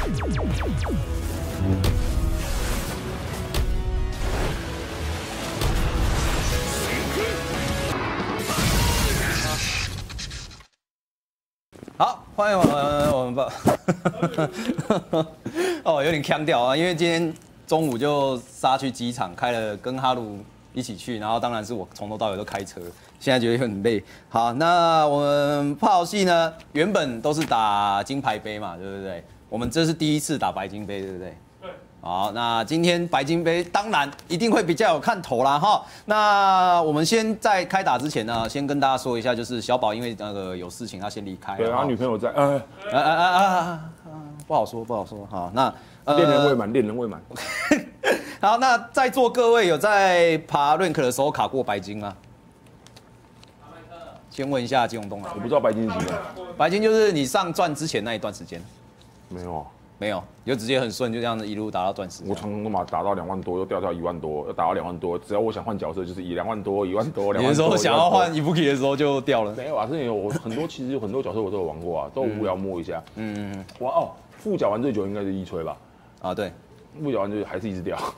好，欢迎我们吧。哦，有点腔调啊，因为今天中午就杀去机场，开了跟哈鲁一起去，然后当然是我从头到尾都开车，现在觉得很累。好，那我们炮系呢，原本都是打金牌杯嘛，对不对？我们这是第一次打白金杯，对不对？对。好，那今天白金杯当然一定会比较有看头啦哈。那我们先在开打之前呢，先跟大家说一下，就是小宝因为那个有事情，他先离开。 对，他女朋友在。 不好说，不好说。好，那恋人未满，恋人未满。 好，那在座各位有在爬 rank 的时候卡过白金吗？先问一下金永东啊。 我不知道白金是什么。 白金就是你上钻之前那一段时间。 没有啊。 没有，就直接很顺，就这样子一路打到钻石。 我常常都嘛打到2万多，又掉到1万多，又打到2万多。只要我想换角色，就是以2万多、1万多、2万多。 你是说想要换Ibuki的时候就掉了？ 没有啊，是有我很多，其实有很多角色我都有玩过啊，都无聊摸一下。哇哦，副角玩最久应该是一吹吧？ 啊，对， 副角玩就还是一直掉。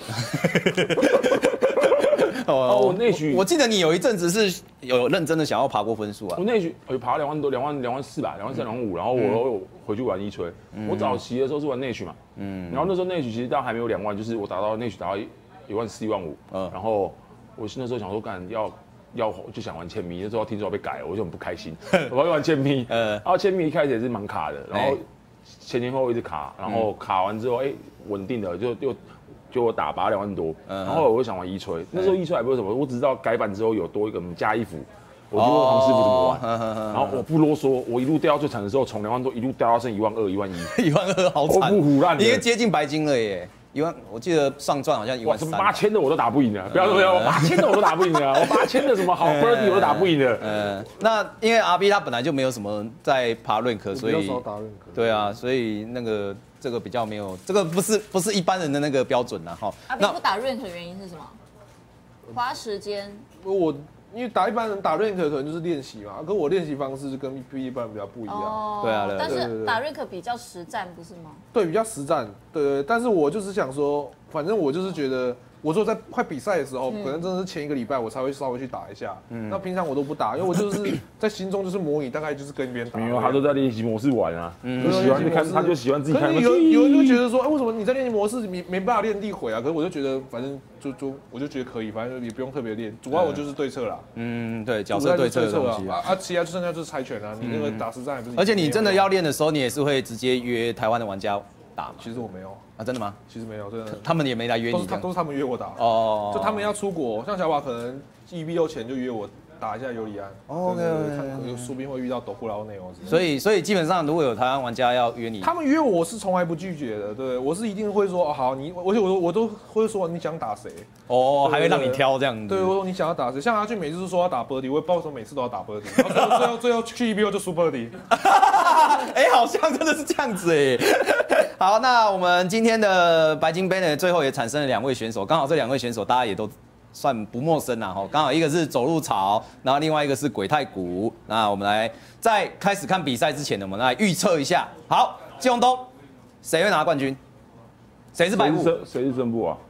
我内许，我记得你有一阵子是有认真的想要爬过分数啊。 我内许有爬2万多、2万4吧，2万3、2万5，然后我又回去玩一吹。我早期的时候是玩内许嘛，然后那时候内许其实当然还没有2万，就是我打到内许打到1万4、1万5，然后我那时候想说干要就想玩签咪，那时候听说要被改了，我就很不开心，我要玩签咪，然后签咪一开始也是蛮卡的，然后前后一直卡，然后卡完之后稳定的就我打拔2万多，然后我就想玩一吹，那时候一吹还不是什么，我只知道改版之后有多一个加一服，我就问黄师傅怎么玩，然后我不啰嗦，我一路掉到最惨的时候，从2万多一路掉到剩1万2、1万1，1万 2好惨， 不胡乱， 你也接近白金了耶。1万，我记得上钻好像1万3。 8000的我都打不赢了，不要说我8000的我都打不赢了，我8000的什么好 birdie 我都打不赢了。 那因为 RB 他本来就没有什么在爬 rank， 所以比较少打 rank。对啊，所以那个这个比较没有，这个不是一般人的那个标准呐哈。 RB 不打 rank 的原因是什么？花时间。 因为打一般人打 rank 可能就是练习嘛，可我练习方式就跟一般人比较不一样。 对啊， 但是打 rank 比较实战，不是吗？ 对，比较实战。对，但是我就是想说，反正我就是觉得，我说在快比赛的时候，可能真的是前一个礼拜我才会稍微去打一下。那平常我都不打，因为我就是在心中就是模拟，大概就是跟别人打。 没有，他都在练习模式玩啊。就喜欢去看，他就喜欢自己看。 有人就觉得说，为什么你在练习模式没办法练地回啊？可是我就觉得，反正我就觉得可以，反正也不用特别练，主要我就是对策啦。 对，角色对策的东西啊，其他就剩下就是猜拳啊。你那个打实战还不是？ 而且你真的要练的时候，你也是会直接约台湾的玩家打。 其实我没有啊，真的吗？ 其实没有，真的。 他们也没来约你， 都是他们约我打。哦，就他们要出国，像小宝可能1v6前就约我打一下尤里安。OK， 说不定会遇到斗布劳内哦。 所以基本上如果有台湾玩家要约你， 他们约我是从来不拒绝的。对，我是一定会说好，而且我都会说你想打谁。 哦，还会让你挑这样子。 对，我说你想要打谁？像阿俊每次都说要打 Birdie，我也不知道为什么每次都要打 Birdie， 然后最后去1v6就输 Birdie。 好像真的是这样子哎。好，那我们今天的白金杯呢，最后也产生了2位选手，刚好这2位选手大家也都算不陌生啦哈。刚好一个是走路草，然后另外一个是鬼太鼓。那我们来在开始看比赛之前呢，我们来预测一下。好，季宏东，谁会拿冠军？谁是败部？ 谁是胜部啊？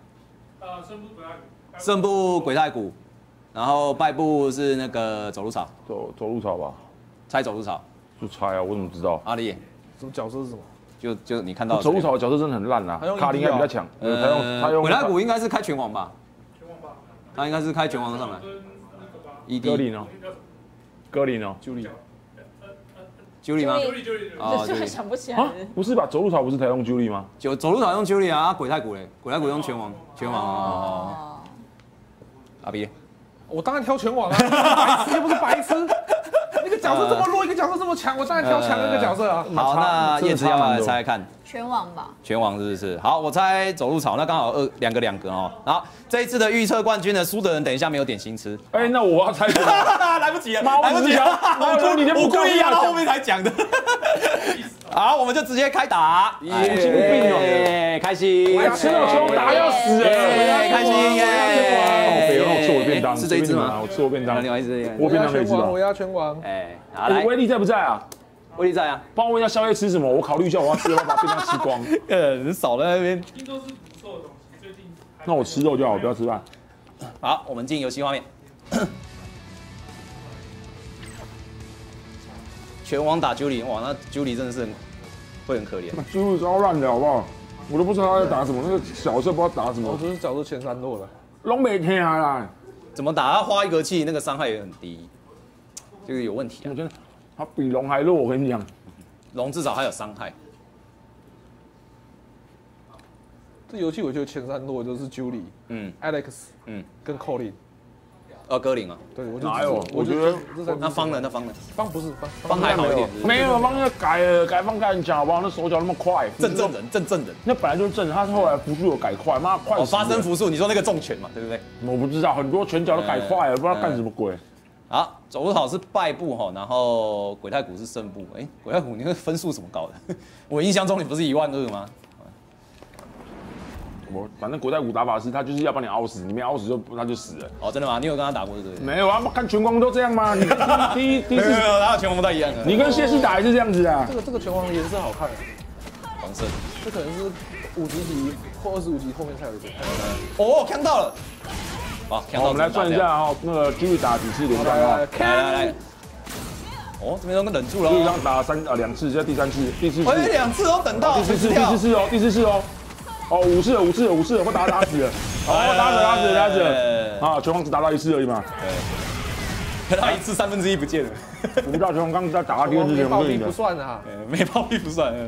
胜部鬼太鼓，然后败部是那个走路草。 走路草吧？ 猜走路草？ 就猜啊，我怎么知道？ 阿里， 什么角色是什么？ 就你看到走路草的角色真的很烂啊，卡林应该比较强。他用鬼太鼓应该是开拳王吧？他应该是开拳王上来。 格林哦 ，Julie 吗？ 哦，就是想不起来。 不是吧？走路草不是才用 Julie 吗？ 走路草用 Julie 啊，鬼太鼓嘞，鬼太鼓用拳王哦。阿 B， 我当然挑拳王啊，白痴又不是白痴。一个角色这么弱，一个角色这么强，我当然挑强那个角色啊。 好，那叶子要不要来猜猜看？ 拳王吧。 拳王是不是？好，我猜走路草，那刚好两个哦。好，这一次的预测冠军呢，输的人等一下没有点心吃。 那我要猜什么？ 来不及了，来不及了，我故意要到后面才讲的。好，我们就直接开打。 神经病哦， 开心！ 我吃到拳王打要死哎，开心耶！ 我吃我便当， 是这一只吗？ 我吃我便当， 另外一只， 我便当可以吃吧？ 我要拳王。 好来， 威力在不在啊？ 威力在啊。 帮我问一下宵夜吃什么，我考虑一下我要吃，要把便当吃光。 人少在那边。 听说是不错的东西，最近那我吃肉就好，我不要吃饭。 好，我们进游戏画面。拳王打Julie，哇，那Julie真的是会很可怜。 Julie超烂的好不好？我都不知道他在打什么，那个角色不知道打什么， 我只是角度前3落了。 拢没听啦。 怎么打？他花一格气，那个伤害也很低，这个有问题啊。 我觉得他比龙还弱，我跟你讲。 龙至少还有伤害。 这游戏我觉得前3落就是 Julie、Alex、跟 Colin。 歌林啊， 对，我就哪有？我觉得那方呢？ 方不是方还好一点， 没有方那改方改很强，好不好？那手脚那么快， 正人， 那本来就是正人，他后来符术有改快，妈快死了。 发生符术，你说那个重拳嘛，对不对？ 我不知道，很多拳脚都改快了，不知道干什么鬼。 好，走路好是败部哈，然后鬼太鼓是胜部。哎，鬼太鼓你那个分数怎么搞的？我印象中你不是12000吗？ 反正国代鼓打法师，他就是要把你凹死，你没凹死他就死了。 哦，真的吗？你有跟他打过对不对？ 没有啊，看拳王都这样吗？你第一次， 没有，他的拳王不太一样的。 你跟谢师打也是这样子啊。 这个拳王的颜色好看， 黄色， 这可能是50级或25级后面才有的。 哦，看到了。好，看到。 我们来算一下哈，那个 Julie 打几次连战啊？ 来。哦，这边都忍住了。 Julie 刚打2次，现在第3次，第4次。 哎，2次都等到。 第4次哦。哦，5次了，会打死了，哦，打死了，啊，拳王只打到1次而已嘛， 对，他1次1/3不见了， 我不知道拳王刚在打他第2次拳王不算啊， 没暴力不算。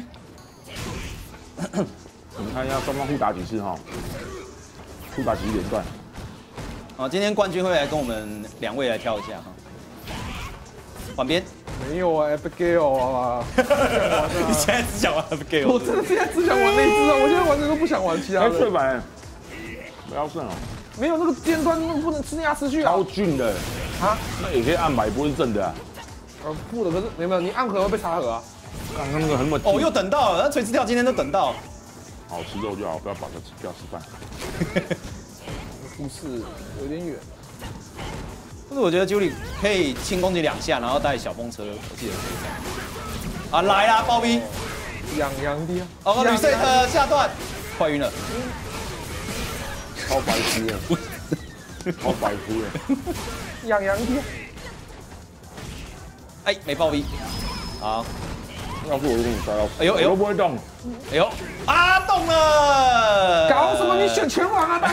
我们看一下双方互打几次哈，互打几连段。 好，今天冠军会来跟我们2位来挑一下哈，旁边。 没有啊 ，Abigail 啊， 你现在只想玩 Abigail？ 我真的现在只想玩那一只啊，我现在完全都不想玩其他的。 翠版，不要剩哦。 没有那个尖端，那不能吃压吃去啊。 超俊的啊，那也可以按买，不是正的啊。 不的，可是没有，你按盒会被插盒啊。 刚刚那个很猛。 哦，又等到了，那垂直跳今天都等到。 好吃肉就好，不要吃饭。 不是，有点远。 但是我觉得 Julie 可以轻攻击2下，然后带小风车，我记得可以这样。啊，来啦，暴逼！ 痒的啊！ 哦，reset 下段，快晕了。 超白痴的，超白痴的。 痒的。 哎，没暴逼。好。 要是我就跟你摔到， 哎呦， 都不会动。 哎呦，啊，动了！ 搞什么？你选拳王啊，大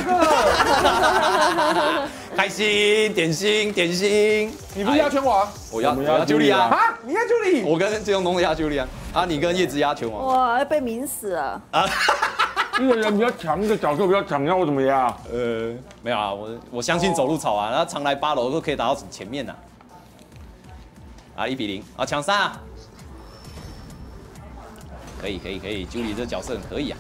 哥！ 开心，点心。 你不是压拳王？ 我要Julie啊！ 啊，你压Julie？ 我跟这种东西压Julie啊！啊，你跟叶子压拳王。 哇，被抿死了！啊， 一个人比较强，一个角色比较强，要我怎么压？ 没有啊，我相信走路草啊，他常来8楼都可以打到前面呐。啊，1-0啊，抢3啊！可以，Julie 这角色很可以啊。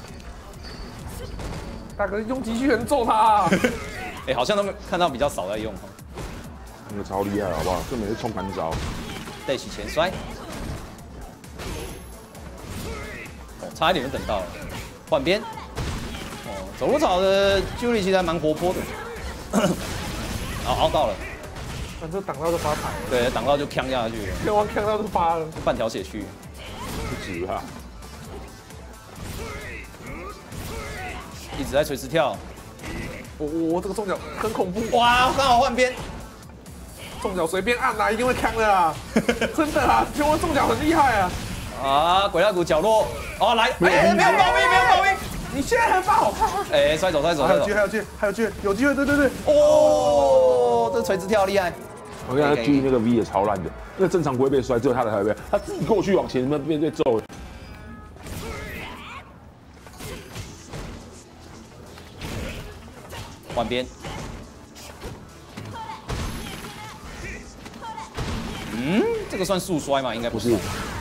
大哥用机器人揍他啊！ 哎，好像都没看到比较少在用哈。 那个超厉害，好不好？这每次冲盘招， 带起前摔。哦，差一点就等到了，换边。哦，走路草的 Julie 其实还蛮活泼的。熬到了。 反正挡到就发财了。 对，挡到就呛下去了。 拳王呛到就发了， 半条血区。 不止啊！ 一直在垂直跳。 我这个重脚很恐怖。 哇，刚好换边。 重脚随便按啦，一定会呛的啦。真的啦，拳王重脚很厉害啊。 啊，鬼拉骨角落。哦，来，哎，没有暴兵。 你现在还发好看。 哎，摔走。还有机会，有机会，对。哦，这垂直跳厉害。 我跟他 G 那个 V 也超烂的，那个正常不会被摔，只有他的才会被，他自己过去往前被揍了。 换边。这个算速摔吗？应该不是。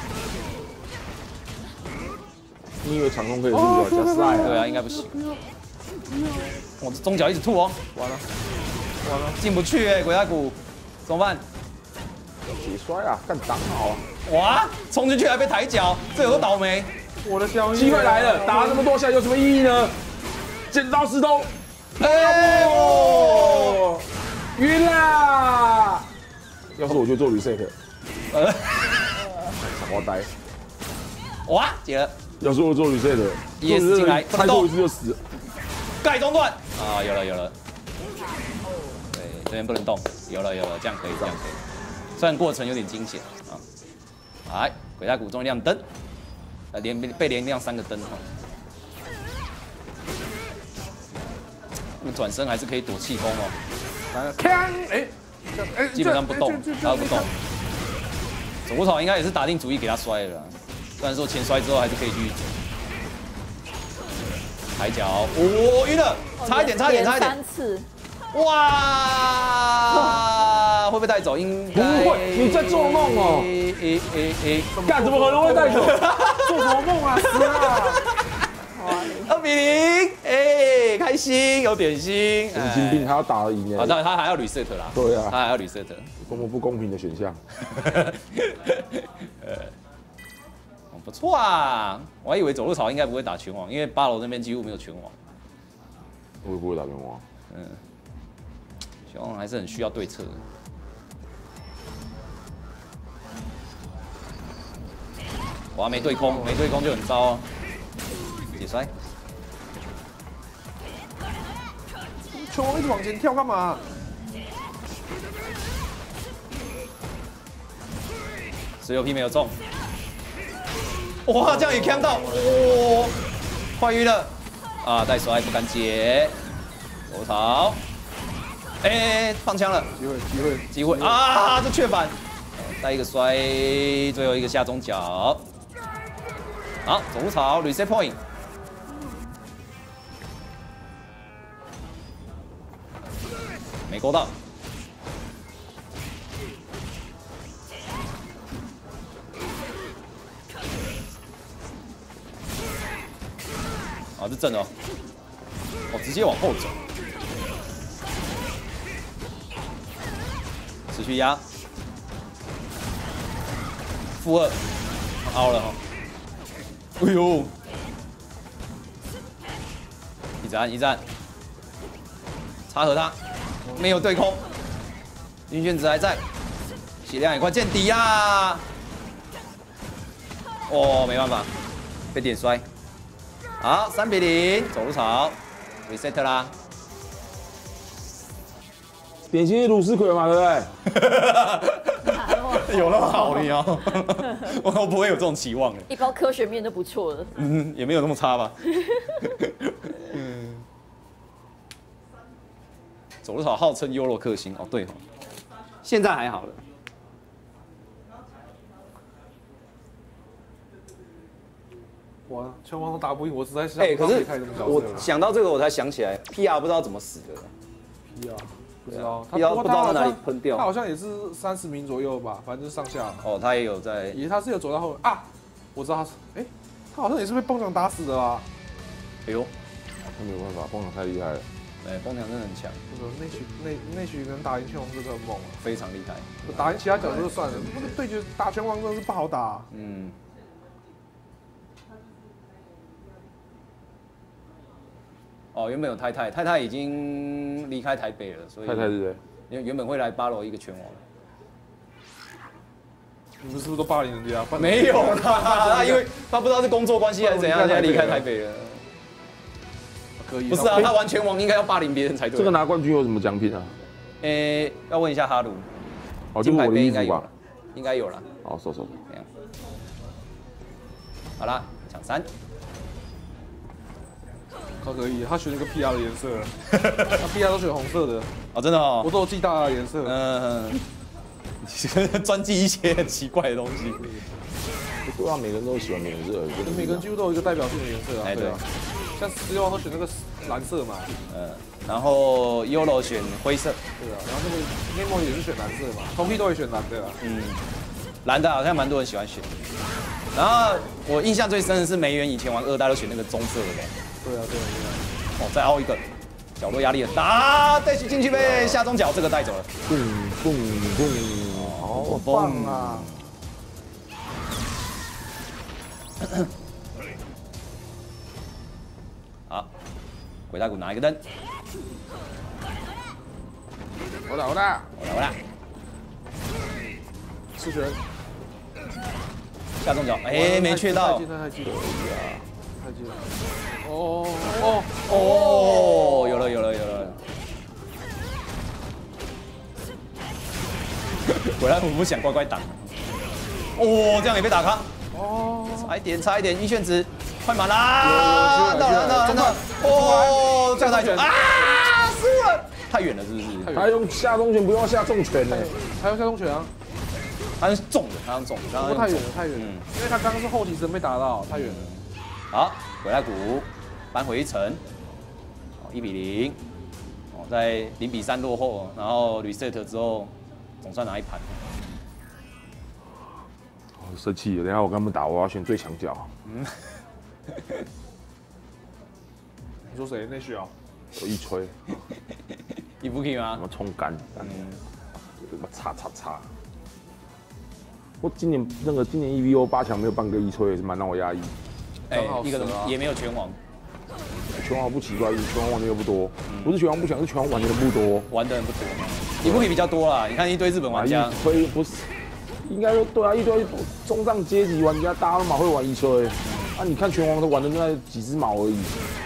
你以为长空可以入啊？加赛啊？ 对啊，应该不行。我这中脚一直吐哦，完了，进不去哎，鬼大骨，怎么办？ 别摔啊，干挡好啊！ 哇，冲进去还被抬脚，这有多倒霉？ 我的消息机会来了，打了那么多下有什么意义呢？剪刀石头， 哎呦，晕啦！要是我就做 reset， 傻瓜呆。 哇，解了， 要是我做旅社的， 也是进来太多一次就死了。 盖中断啊，有了。对，这边不能动，有了，这样可以。虽然过程有点惊险啊。来，鬼太鼓终于亮灯，被连亮3个灯哈。转身还是可以躲气功哦。 来了，锵！哎， 基本上不动，他不动。走路草应该也是打定主意给他摔了啦，虽然说前摔之后还是可以继续走。抬脚，晕了，差一点。 3次。 哇，会不会带走？应该不会，你在做梦哦！干，怎么可能会带走？ 做什么梦啊？死了 ！2-0，哎，开心，有点心。 神经病，他要打得赢哎。他还要 reset 啦。 对啊， 他还要 reset。 多么不公平的选项。 不错啊，我还以为走路草应该不会打拳王，因为8楼那边几乎没有拳王。 我也不会打拳王。 拳王还是很需要对策的。哇，没对空就很糟哦。解摔。 拳王一直往前跳干嘛？ 石油皮没有中。哇，这样也看到，哇，快晕了。啊，带摔不敢解。走草。哎，放枪了。机会啊！这雀板。带一个摔，最后一个下中脚。好，走草 reset point。没勾到。啊，这正哦，直接往后走，持续压，负2，凹了哈，哎呦，一站，插合他，没有对空，晕眩值还在，血量也快见底啦，哦，没办法，被点摔。好，3-0，走路草 ，reset 啦。 典型鲁斯奎嘛，对不对？有那么好你哦？我不会有这种期望的。 一包科学面都不错了。 也没有那么差吧。走路草号称优洛克星哦，对哦，现在还好了。 哇，拳王都打不赢，我实在是可是我想到这个，我才想起来 ，PR 不知道怎么死的。 PR 不知道， 他不知道在哪里喷掉。 他好像也是30名左右吧，反正就是上下。 哦，他也有在， 他是有走到后啊，我知道他是，他好像也是被蹦墙打死的啦。 哎呦， 他没有办法，蹦墙太厉害了。 蹦墙真的很强。 内许能打赢拳王真的很猛啊， 非常厉害。 打赢其他角色就算了，那个对决打拳王真的是不好打。 哦，原本有太太已经离开台北了，所以太是谁？ 因为原本会来8楼一个拳王。 你们是不是都霸凌人家？ 没有啦，他因为他不知道是工作关系还是怎样，现在离开台北了。 可以。 不是啊，他玩拳王应该要霸凌别人才对。 这个拿冠军有什么奖品啊？ 要问一下哈鲁。 哦，就是我的衣服吧？ 应该有了。 好，收。 好啦，抢3。 他可以，他选一个 PR 的颜色，他 PR 都选红色的。 哦，真的哦。 我都有记大家的颜色。 专记一些很奇怪的东西。 对啊，每个人都喜欢的颜色， 每个人几乎都有一个代表性的颜色啊。 对啊。像石油王都选那个蓝色嘛。 然后 Yolo 选灰色。 对啊，然后那个 Nemo 也是选蓝色嘛 ，Toki 都会选蓝的啊。 蓝的好像蛮多人喜欢选。然后我印象最深的是梅园以前玩2代都选那个棕色的。 对啊。 哦，再凹一个，角落压力很大，带进去呗，下中脚这个带走了。 好棒啊！ 好，鬼大鼓拿一个灯。 我打。 吃拳。 下中脚，哎，没缺到。 太近了。 哦，有了。果然我不想乖乖挡。哦，这样也被打卡。哦，差一点，一炫值，快满啦！到了。哦，这样太久啊，输了，太远了是不是？ 他用下中拳，不用下重拳呢。 还用下中拳啊？ 他是重的， 不过太远了，因为他刚刚是后期神被打到，太远了。 好，鬼骸骨扳回一城，1-0。哦，在0-3落后，然后 reset 之后，总算拿一盘。 生气了，等一下我跟他们打，我要选最强角。 你说谁？内需啊？ 我一吹， 你不可以吗？ 什么冲干？擦。我今年EVO 8强没有半个一吹，也是蛮让我压抑。 一个也没有拳王。 拳王不奇怪，拳王玩的又不多，不是拳王不强，是拳王玩的人不多， 玩的人不多。你不可以比较多啦，你看一堆日本玩家。 一吹不是。应该说对啊，一堆中上阶级玩家，大家都蛮会玩一吹。啊，你看拳王都玩的那几只毛而已。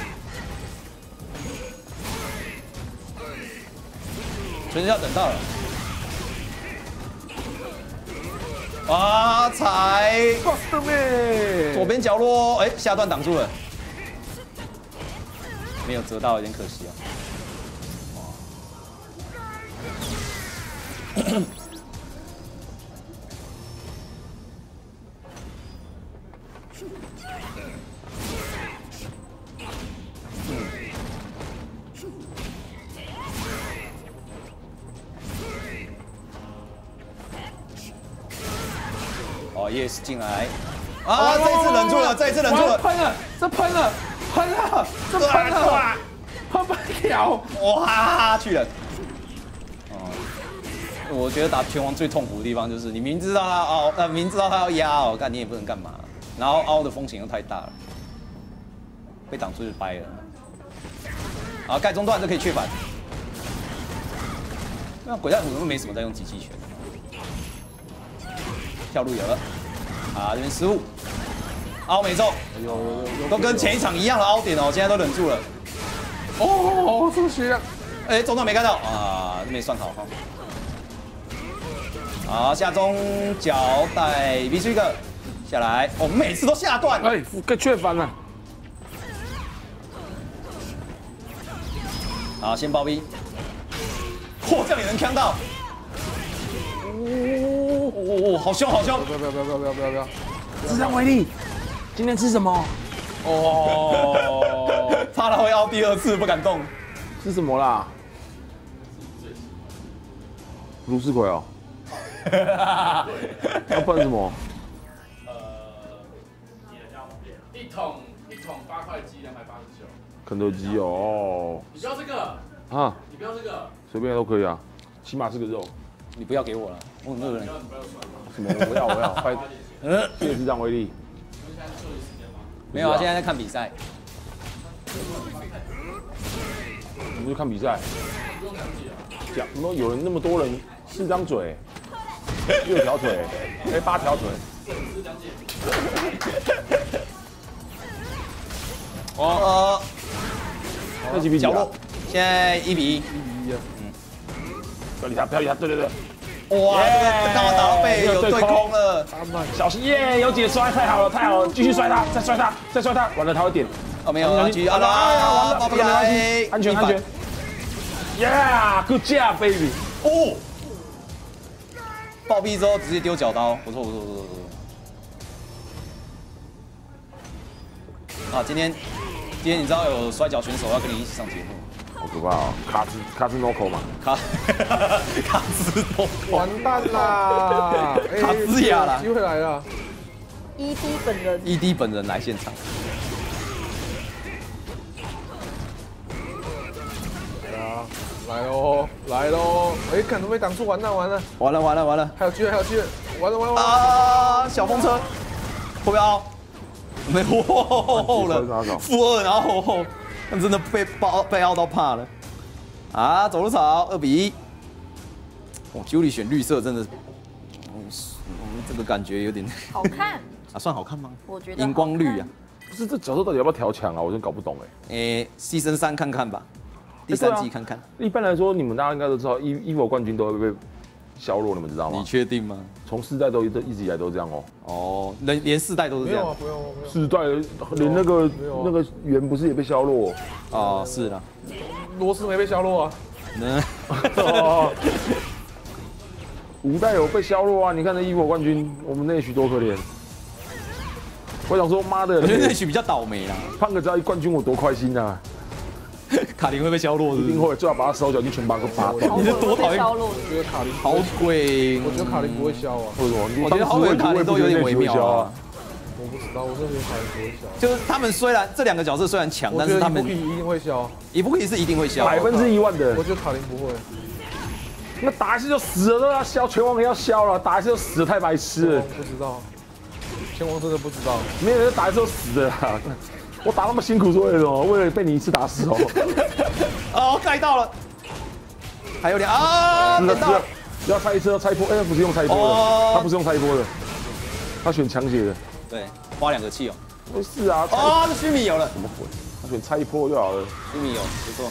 全是要等到了。啊，踩！左边角落，哎，下段挡住了，没有折到，有点可惜啊。哦，也是进来，啊！这一次忍住了， 喷了，喷半条， 哇，去了。哦，我觉得打拳王最痛苦的地方就是你明知道他凹，明知道他要压哦，但你也不能干嘛，然后凹的风险又太大了，被挡住就掰了。好，盖中段就可以确反。那鬼太虎都没什么在用机器拳。跳路有了，啊，这边失误，凹没中，都跟前一场一样的凹点哦，现在都忍住了。 哦，这么血啊！ 哎，中段没看到啊，没算好哈。好，下中脚带 B 出一个下来，哦，每次都下段， 哎，确反了。 好，先包 B， 嚯，这样也能扛到。哦，好凶！不要！ 智障威力，今天吃什么？ 哦，怕他会凹第二次，不敢动。 吃什么啦？芦丝葵哦。要办什么？ 一桶8块鸡，289。 肯德基哦。 你不要这个啊？ 你不要这个， 随便都可以啊，起码是个肉。 你不要给我了，我很饿了。 什么？我要，快！谢谢智障威力。 没有啊，现在在看比赛。 你不是看比赛？讲什么？有人那么多人，4张嘴，6条腿，哎，8条腿。 哦， 那几比几啊？ 现在1-1。 不要理他，对。 哇，这刚好打到背，有对空了。 小心耶，有解摔，太好了，继续摔他，再摔他，完了他会点。 哦，没有，继续完了， 没关系，安全。Yeah，good job baby。 哦，暴毙之后直接丢脚刀，不错。啊，今天你知道有摔跤选手要跟你一起上节目。 好可怕哦！卡兹诺口嘛， 卡兹诺口， 完蛋啦！ 卡兹亚啦， 机会来了。 ED 本人来现场。 来喽！哎，看都没挡住，完了！ 完了！ 还有机会！完了！ 啊！小风车，会不会凹？没后了，负2，然后后。但真的被凹到怕了啊！走路草2-1。哇，Julie 选绿色真的，这个感觉有点好看。 啊，算好看吗？ 我觉得荧光绿啊， 不是这角色到底要不要调强啊？我真搞不懂 Season 3看看吧，第3季看看。 一般来说，你们大家应该都知道，EVO 冠军都会被削弱，你们知道吗？ 你确定吗？ 从4代都一直以来都这样哦。 哦，连4代都是这样。 不用。 4代连那个圆不是也被削弱？ 哦，是啦。 螺丝没被削弱啊。 哦5代有被削弱啊！你看那EVO 冠军，我们内许多可怜。我想说，妈的， 我觉得那许比较倒霉啦。 胖哥只要一冠军，我多开心啊！ 卡琳会被削弱， 一定会，最好把他手脚筋全拔断。 你是多讨厌？ 我觉得卡琳好鬼！ 我觉得卡琳不会削啊。 为什么？ 我觉得好鬼卡琳都有点微妙啊。 我不知道，我真的觉得卡琳不会削。 就是他们虽然这2个角色虽然强，但是他们一定会削。 伊布克是一定会削 100%的。 我觉得卡琳不会。 那打一次就死了都要削，拳王也要削了，打一次就死了，太白痴了。 不知道，拳王真的不知道。 没有人打一次就死的啦。我打那么辛苦是为了什么？为了被你一次打死哦。 哦，盖到了，还有2啊！ 是的，要拆一次要拆一波，不是用拆一波的，他不是用拆一波的，他选强血的。 对，花2个气哦。 不是啊， 哦，这须弥有了。 什么鬼？他选拆一波就好了。 须弥有，不错。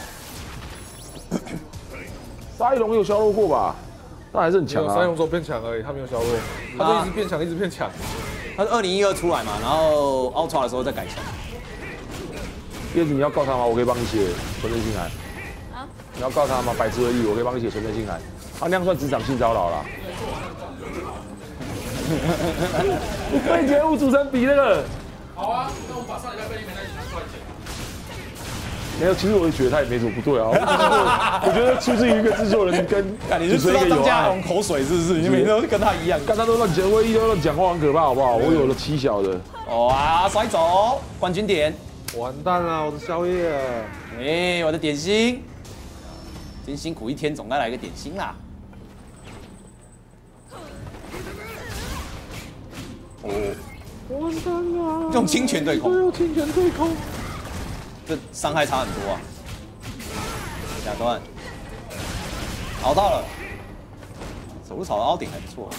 沙一龙有削弱过吧？但还是很强啊。 沙一龙之后变强而已，他没有削弱，他就一直变强，一直变强。 他是2012出来嘛，然后 Ultra 的时候再改强。 叶子你要告他吗？我可以帮你写存真信函。啊？你要告他吗？百之而已，我可以帮你写存真信函。他那样算职场性骚扰啦。被节目组成比那个。 好啊，那我把上礼拜被你们那一拿出来剪。 没有，其实我也觉得他也没什么不对啊。我觉得出自于一个制作人跟你是吃到张家荣口水是不是？你每天都跟他一样， 刚他都乱讲，唯一都乱讲话，很可怕，好不好？我有了7小的。 哇，甩走冠军点， 完蛋了，我的宵夜。 哎，我的点心，今天辛苦一天，总该来个点心啦。哦， 完蛋了， 用清拳对空， 用清拳对空。 这伤害差很多啊！下段熬到了，手路草的凹点还不错。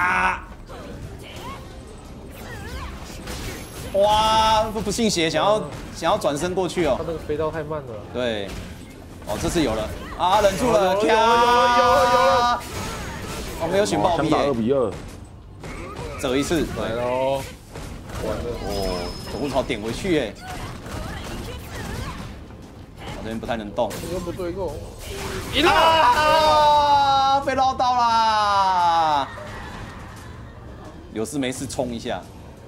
哇，不信邪，想要转身过去哦。 他那个飞刀太慢了。 对，哦，这次有了啊，忍住了， 有了， 我没有选暴毙 2比2， 折一次， 来喽，完了， 哦，手路草点回去哎。这边不太能动， 你又不对够， 啊！被捞到啦！有事没事冲一下，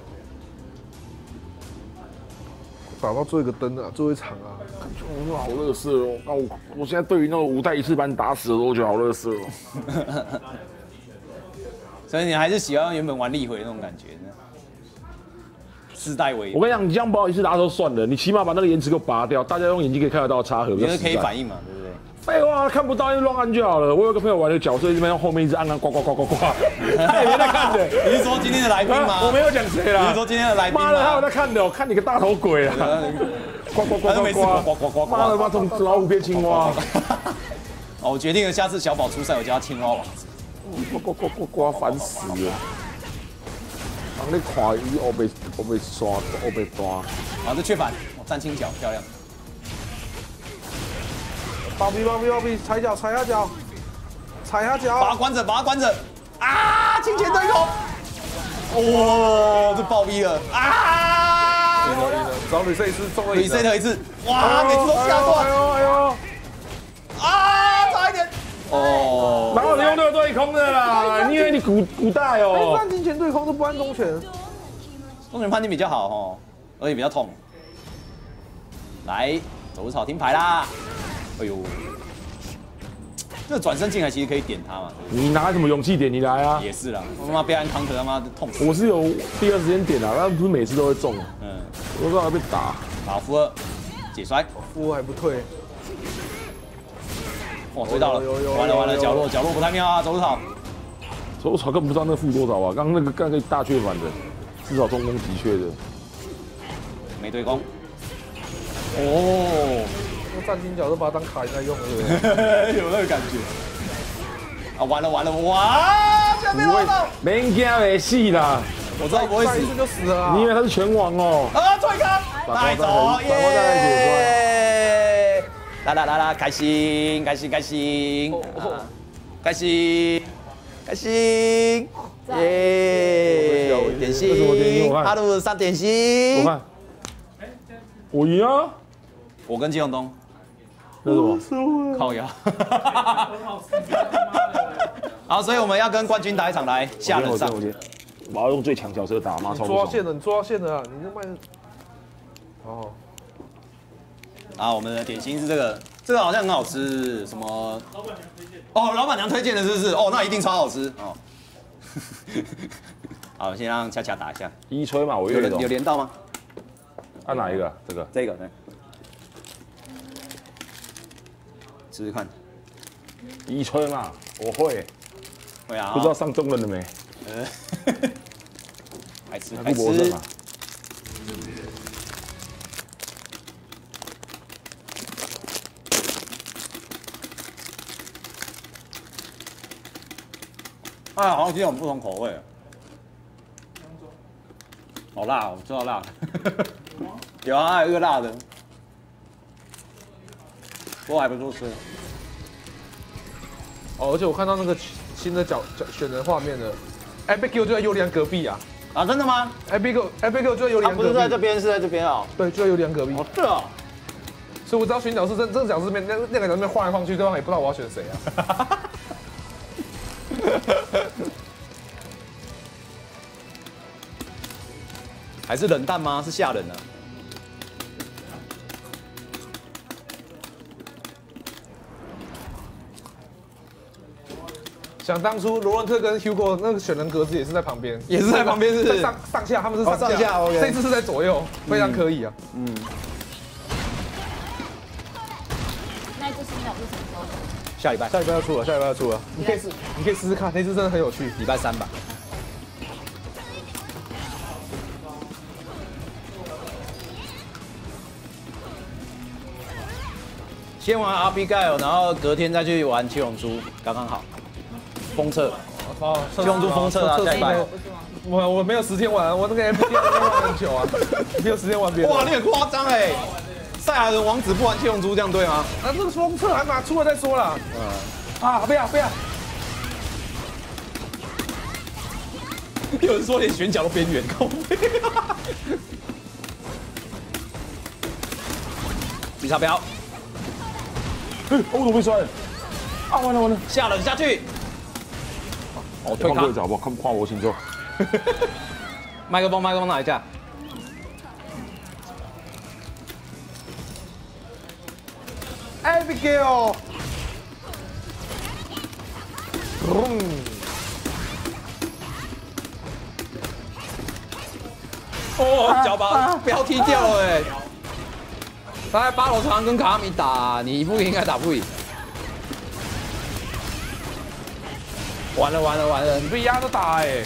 打到最后一个灯啊，最后一场啊， 我好乐色哦！那我现在对于那个5代一次把你打死了，我觉得好乐色哦。 所以你还是喜欢原本玩力回那种感觉呢？4代为， 我跟你讲，你这样把我一次打都算了，你起码把那个延迟给我拔掉，大家用眼睛可以看得到插合。 因为可以反应嘛，对不对？ 废话，看不到就乱按就好了。我有个朋友玩的角色，这边用后面一直按呱呱呱呱呱，他也没在看的。 你是说今天的来宾吗？ 我没有讲谁啦。 你是说今天的来宾吗？ 妈的，他有在看的，我看你个大头鬼啊！呱呱呱呱呱！妈的，妈从老虎变青蛙。 哦，我决定了，下次小宝出赛，我叫他青蛙王子。 呱呱呱呱呱，烦死了！人咧看伊黑白刷，黑白单。 好，这雀反，站轻脚，漂亮。 暴毙，踩脚，踩下脚， 把它关着，啊！轻拳对空，哦，这暴毙了啊！ 赢了，只要reset一次中了 ，reset一次，哇，每次都下断， 哎呦， 啊，差一点，哦， 哪有你用那个对空的啦？你以为你古代哦？ 按金拳对空都不按中拳， 中拳判定比较好哦，而且比较痛。来，走入草听牌啦！哎呦，这转身进来其实可以点他嘛。 你拿什么勇气点你来啊？ 也是啦，我他妈被按康特他妈的痛死。 我是有第二时间点啦，但不是每次都会中。 嗯， 我刚才被打。 好，负2解摔， 负还不退。 哦，追到了，完了，角落不太妙啊，走入草。 走入草根本不知道那负多少啊，刚刚那个大雀反的，至少中攻的确的。 没对攻。哦。 那站金脚都把它当卡在用了，对不对？ 有那个感觉。啊，完了，哇！居然被捞到！ 免惊没死啦。 我知道不会死上一，次就死了啊你以！为他是拳王哦？ 最高带走耶！来，开心，开心，开心，耶！点心，哈鲁上点心。 我看，我赢啊！ 我跟金永东那什么？ 靠腰。好，所以我们要跟冠军打一场来下人上。 我要用最强角色打，妈超不爽。 抓到线了，你抓到线了啊！你这卖的，哦， 啊，我们的点心是这个好像很好吃，什么？哦，老板娘推荐的，是不是？哦，那一定超好吃哦。好，先让恰恰打一下。 一吹嘛，我有有连到吗？ 按哪一个？这个。 对，试试看。 一吹嘛，我会。 会啊。 不知道上中人了没？ 还吃。 顾博胜嘛。 啊，好像几种不同口味。好辣，我知道辣。有啊，还有一个辣的，不过还不错吃。 哦，而且我看到那个新的选人画面了 ，Abigail 就在优良隔壁啊啊，真的吗？ ，Abigail 就在优良隔壁。 不是在这边，是在这边哦。 对，就在优良隔壁。 哦，是哦。 所以我知道选角是这个角色面那个角色面晃来晃去，对方也不知道我要选谁啊。 还是冷淡吗？是吓人啊！ 想当初罗伦特跟 Hugo 那个选人格子也是在旁边， 也是在旁边是不是在上下，他们是上上下 OK 这次是在左右，非常可以啊。 那一只新角是什么时候的？ 下礼拜要出了，你可以试试看，那只真的很有趣。 礼拜3吧。先玩 Abigail，然后隔天再去玩七龙珠，刚刚好。封测，七龙珠封测啊，下礼拜。 我没有10天玩，我那个 MPD 玩很久啊，没有10天玩别的。 哇，你很夸张哎！赛亚人王子不玩七龙珠这样对吗？ 啊，这个封测还拿出了再说啦。啊，不要！ 有人说连选角都边缘，靠背。急插标。 我怎么被摔？啊，完了， 下冷下去。哦，推开。好不好？看我行走。 麦克风拿一下。 Abigail。 哦，脚把标踢掉了哎！他在8楼常常跟卡米打，你不应该打不赢。完了， 你被压着打哎！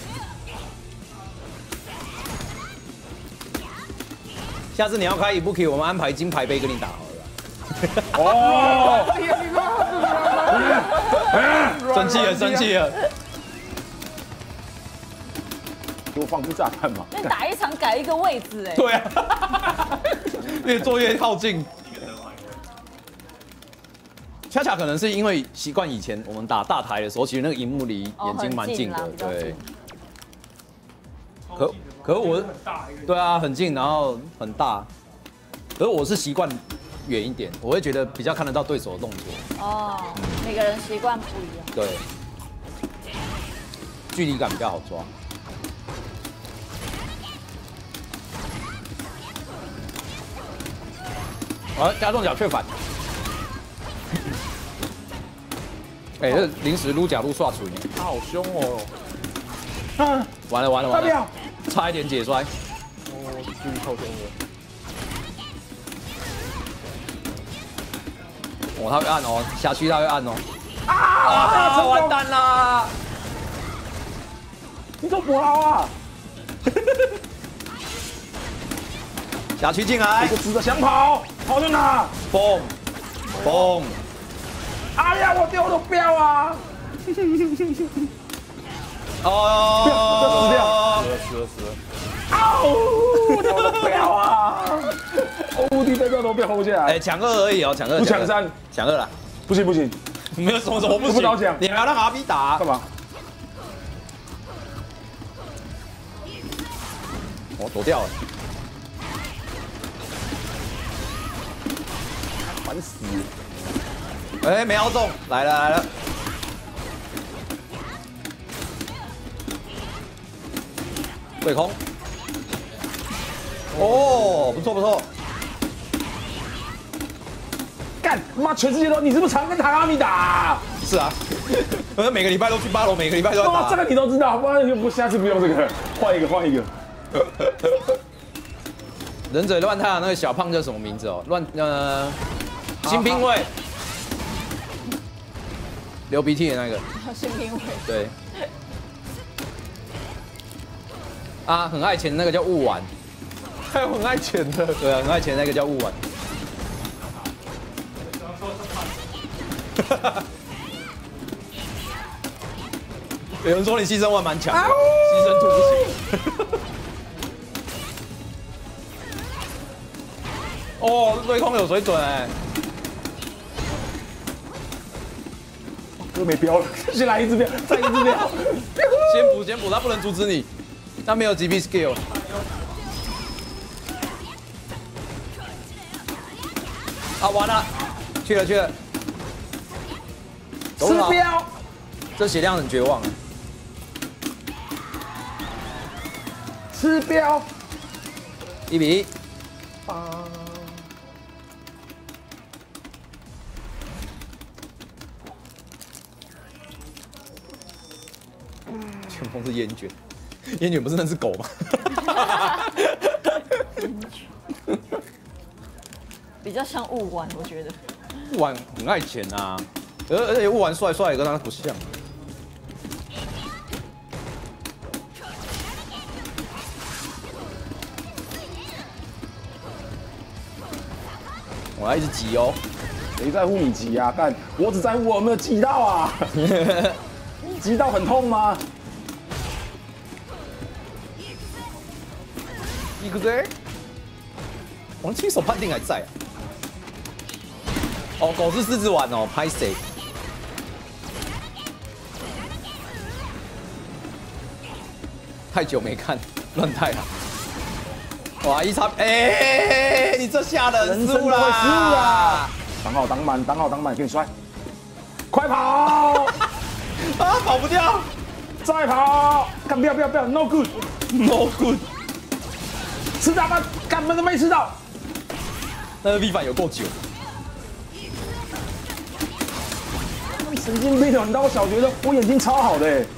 下次你要开Ibuki，我们安排金牌杯跟你打好了。 哦！ 生气了！ 给我放个炸弹嘛！ 那打一场改一个位置哎。 对啊，越做越靠近。恰恰可能是因为习惯以前我们打大台的时候，其实那个荧幕离眼睛蛮近的，对。可我对啊，很近，然后很大。可是我是习惯远一点，我会觉得比较看得到对手的动作。 哦，每个人习惯不一样。 对，距离感比较好抓。啊，加重脚却反。哎，这临时撸假撸刷出你， 他好凶哦！ 啊，完了，差一点解摔。 哦，距离靠凶了。 哦，他会按哦，下去他会按哦。啊！完蛋啦！ 你怎么不好啊？ 下去进来， 我就死的想跑，跑去哪？ 嘣！ 哎呀，我丢了标啊！ 哦， 死了！哦，不要啊！无敌飞镖都被轰下来。 哎，抢2而已哦，抢2， 不抢3， 抢2啦。 不行， 没有什么不行， 不倒抢， 你还要让 RB 打干嘛？ 我躲掉了， 烦死！ 哎，没凹中，来了，对空，哦，不错， 干妈，全世界都你是不是常跟塔拉米打？ 是啊，我每个礼拜都去8楼，每个礼拜都要打。 这个你都知道，不然不下次不用这个，换一个。 忍者乱太郎那个小胖叫什么名字哦？新兵卫，流鼻涕的那个。 新兵卫。 对。啊，很爱钱的那个叫雾丸。 还有很爱钱的。 对啊，很爱钱的那个叫雾丸。有人说你牺牲丸蛮强的，牺牲兔不行。哦，对空有水准哎！ 又没标了，先来一支标，再一支标。 先补，他不能阻止你，他没有 GB skill。啊，完了，去了。 吃标， 这血量很绝望。 吃标 ，1比1。前锋是烟卷，烟卷不是那只狗吗？ 比较像雾丸，我觉得。 雾丸很爱钱啊，而且雾丸帅的跟他不像。我要一直挤哦， 谁在乎你挤啊？干，我只在乎我有没有挤到啊！挤到很痛吗？ 一个对，王亲手判定还在啊。哦，狗是4只丸哦，拍谁？太久没看乱太郎。哇，1差，哎，你这下人失误啦！ 挡好挡满，给你摔，快跑！ 啊，跑不掉， 再跑！干不要 ，no good， 吃大半，干门都没吃到。 那个 V 反有够久。 神经病的，你当我小学的，我眼睛超好的哎。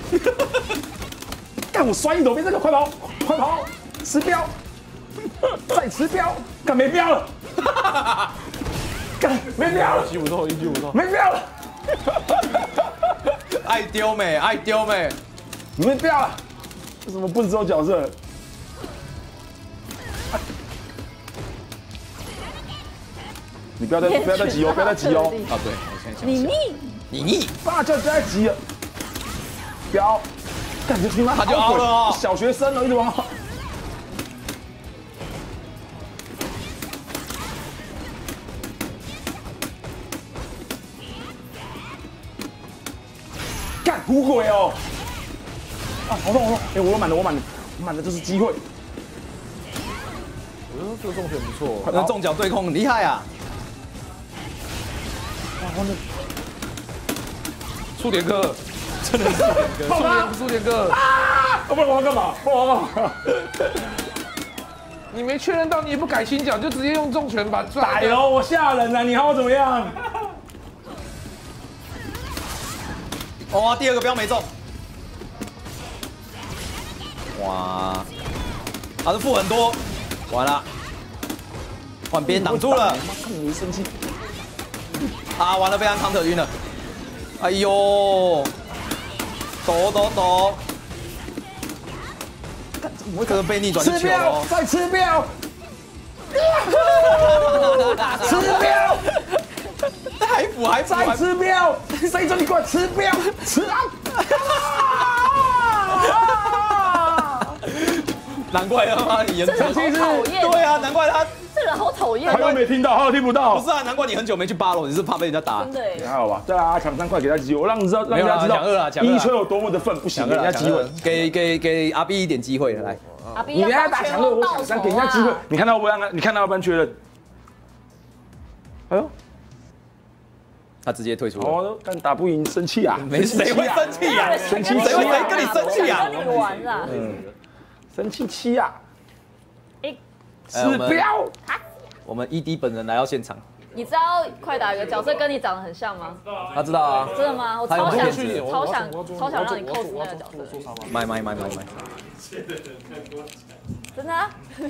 干我摔一抖，变这个，快跑！吃标，再吃标，干没标了，干没标了， 一击不错， 没标了。 爱丢妹， 没标了，这什么不知道角色？你不要再急哦， 啊，对，我先想。你逆， 爸就在急了，标，感觉他妈他就凹了哦， 小学生了，一直往后。干虎鬼哦！啊，好痛！哎，我满的，这是机会。 这个重拳不错， 那重脚对空很厉害啊！ 哇， 触点哥，真的是触点哥啊！不然我要干嘛？ 你没确认到，你也不改新脚，就直接用重拳把逮了，我吓人了，你看我怎么样？ 哇，第2个标没中。哇，他是负很多，完了，换边挡住了。 看你没生气。 啊，完了，被他康特晕了。哎呦，抖，我可能被逆转球哦。 再吃标，吃标， 还补， 再吃标，谁叫你过来吃标？吃啊！ 难怪他妈你这人好讨厌。 对啊，难怪他这人好讨厌。 他又没听到，他又听不到。 不是啊，难怪你很久没去巴罗，你是怕被人家打。 真的哎。 还好吧，再来抢3块给他机会，我让你知道，让人家知道一吹有多么的愤，不行，给人家机会， 给阿 B 一点机会来。 阿 B 你给他打强弱，我抢3，给人家机会。你看到不让？你看到要不然确认。哎呦， 他直接退出了。 哦，但打不赢，生气啊！ 没谁会生气啊？ 生气谁会跟你生气啊？ 跟你玩啦。 生气气啊！ 指标。 我们 ED 本人来到现场。 你知道快打有个角色跟你长得很像吗？ 他知道啊。 真的吗？我超想让你 cos 那个角色。 买。 真的啊？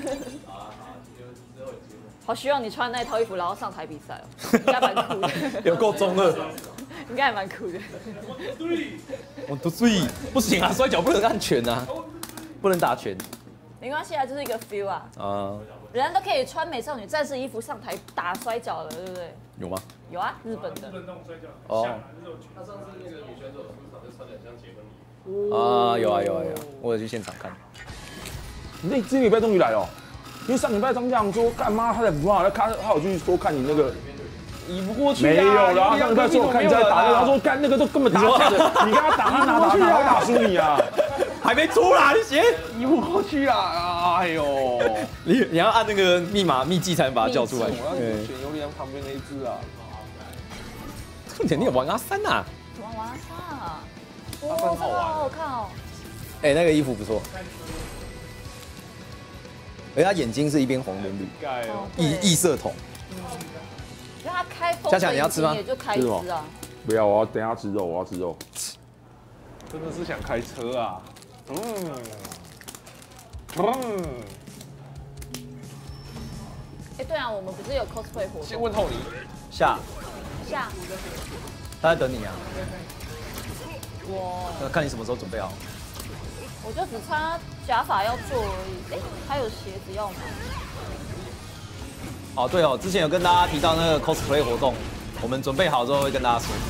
好希望你穿那套衣服，然后上台比赛哦，应该蛮酷的。 有够中二， 应该还蛮酷的。 我都注意，不行啊，摔跤不能按拳啊，不能打拳。 没关系啊，就是一个 feel 啊。人家都可以穿美少女战士衣服上台打摔跤了，对不对？ 有吗？ 有啊，日本的。 哦。 他上次那个女选手出场就穿得像结婚礼服。 啊，有，我有去现场看。 你这礼拜终于来哦。因为上礼拜张家长说干妈他在不好，他有去说看你那个移不过去， 没有啦。上礼拜说我看你在打，他说干那个都根本打不的，你跟他打，他哪会打输你啊？ 还没出啦，你先移不过去啊！哎呦， 你要按那个秘技才能把他叫出来。 我要选尤利安旁边那一只啊。 重点你有玩阿三呐？ 玩阿三啊？哇，这个好好看哦。 哎，那个衣服不错。而他眼睛是一边红一边绿，异色瞳。 因为他开封， 佳佳你要吃吗？ 也就开一只啊。 不要，我要等下吃肉，我要吃肉。 真的是想开车啊！ 哎，对啊，我们不是有 cosplay 活动？ 先问候你。 下。 他在等你啊。 我看你什么时候准备好。 我就只差假发要做而已。哎，还有鞋子要吗？ 哦，对哦，之前有跟大家提到那个 cosplay 活动，我们准备好之后会跟大家说。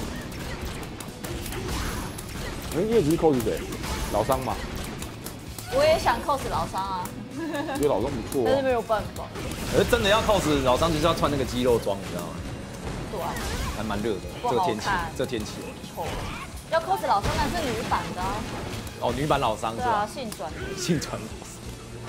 你也只是 cos 谁？老商嘛。 我也想 cos 老商啊。 觉得老商不错， 但是没有办法。 可是真的要 cos 老商，就是要穿那个肌肉装，你知道吗？ 对啊。 还蛮热的，这天气。 丑。要 cos 老商，那是女版的啊。 哦，女版老商是吧？ 对啊，性转老商。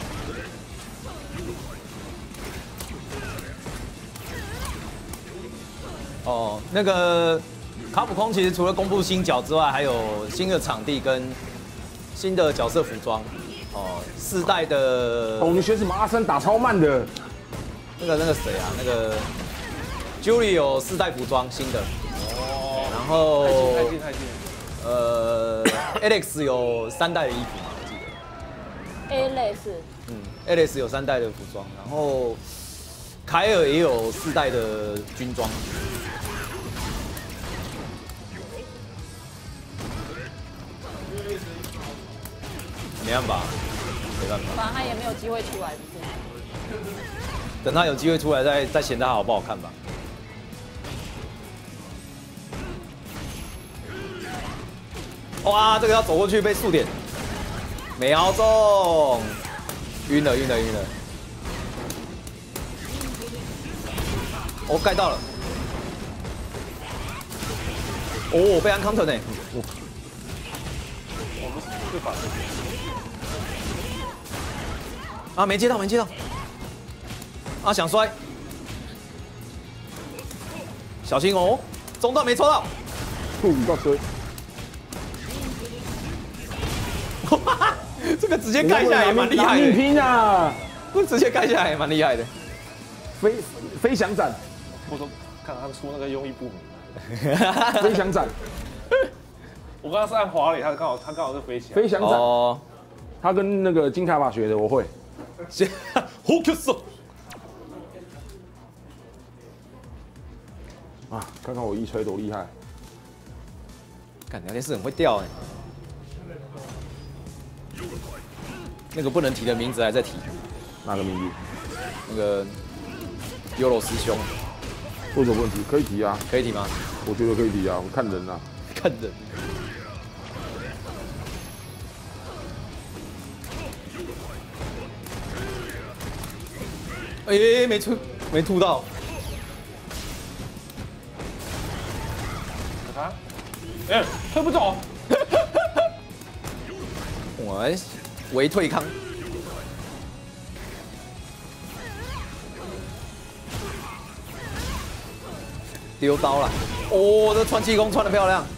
哦，那个卡普空其实除了公布新角之外，还有新的场地跟新的角色服装。哦，4代的。 哦，你学什么？阿三打超慢的。 那个谁啊？那个 Julie 有4代服装新的。哦。然后。太近。Alex 有3代的衣服嘛，我记得。Alex 有3代的服装，然后凯尔也有4代的军装。没办法。 反正他也没有机会出来， 等他有机会出来再嫌他好不好看吧。哇，这个要走过去被速点，秒中，晕了。哦，盖到了。哦，被安康特呢。啊，没接到。啊，想摔，小心哦，中段没抽到。 你到车。 这个直接盖下来也蛮厉害的。 硬拼啊！ 直接盖下来也蛮厉害的。 飞翔斩， 我说看他出那个用意不明。 飞翔斩， 我刚刚是按滑垒，他刚好是飞起来。 飞翔斩，哦，他跟那个金卡法学的，我会。啊，看看我一吹多厉害！ 看聊天室很会掉哎。那个不能提的名字还在提， 哪个名字？ 那个优柔师兄。 为什么不能提？可以提啊。 可以提吗？ 我觉得可以提啊，我看人啊。 看人。 哎，没吐到。 啊！哎，推不走。 我微退康。丢刀了，哦，这穿气功穿得漂亮。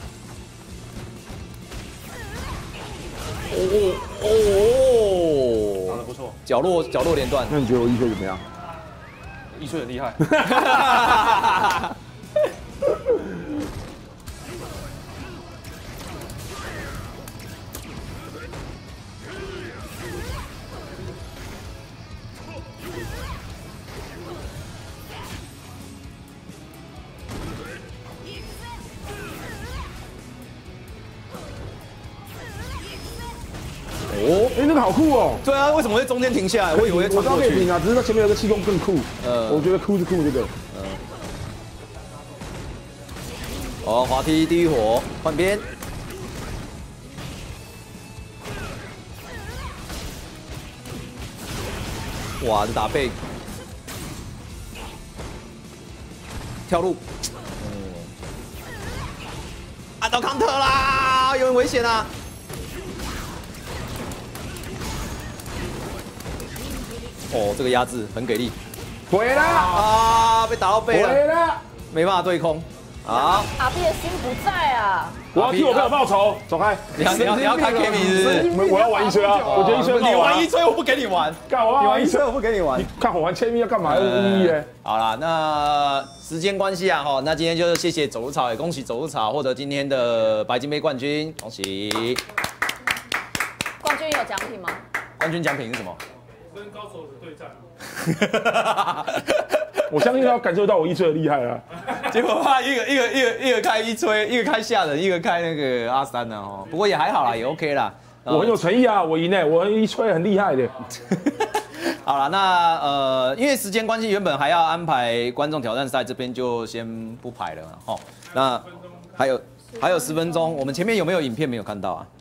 打得不错， 角落连段。 那你觉得我一吹怎么样？ 一吹很厉害。 哦， 哎，那个好酷哦。 对啊，为什么会中间停下来？我以为我穿过去知道可以停。啊，只是它前面有个气功更酷。我觉得酷是酷这个。 哦，滑梯第一火换边。哇，这打背。跳路。按到康特啦，有点危险啊！哦，这个压制很给力。 回来了啊，被打到背了， 回来了。 没办法对空。好， 阿 B 的心不在啊。 我要替我朋友报仇，走开！ 你要开 K 米是不是？ 我要玩一吹啊！我觉得一吹你玩一吹，我不给你玩。 干我你玩一吹，我不给你玩。 你看我玩签名要干嘛？有意义耶！ 好啦，那时间关系啊，那今天就谢谢走路草，也恭喜走路草获得今天的白金杯冠军，恭喜！ 冠军有奖品吗？ 冠军奖品是什么？ 跟高手的对战。 我相信他感受到我一吹的厉害啊！ 结果他一个开一吹，一个开吓人，一个开那个阿三呢哦。不过也还好啦，也 OK 啦。 我很有诚意啊，我赢呢，我一吹很厉害的。 好了，那因为时间关系，原本还要安排观众挑战赛，这边就先不排了哈。那还有10分钟，我们前面有没有影片没有看到啊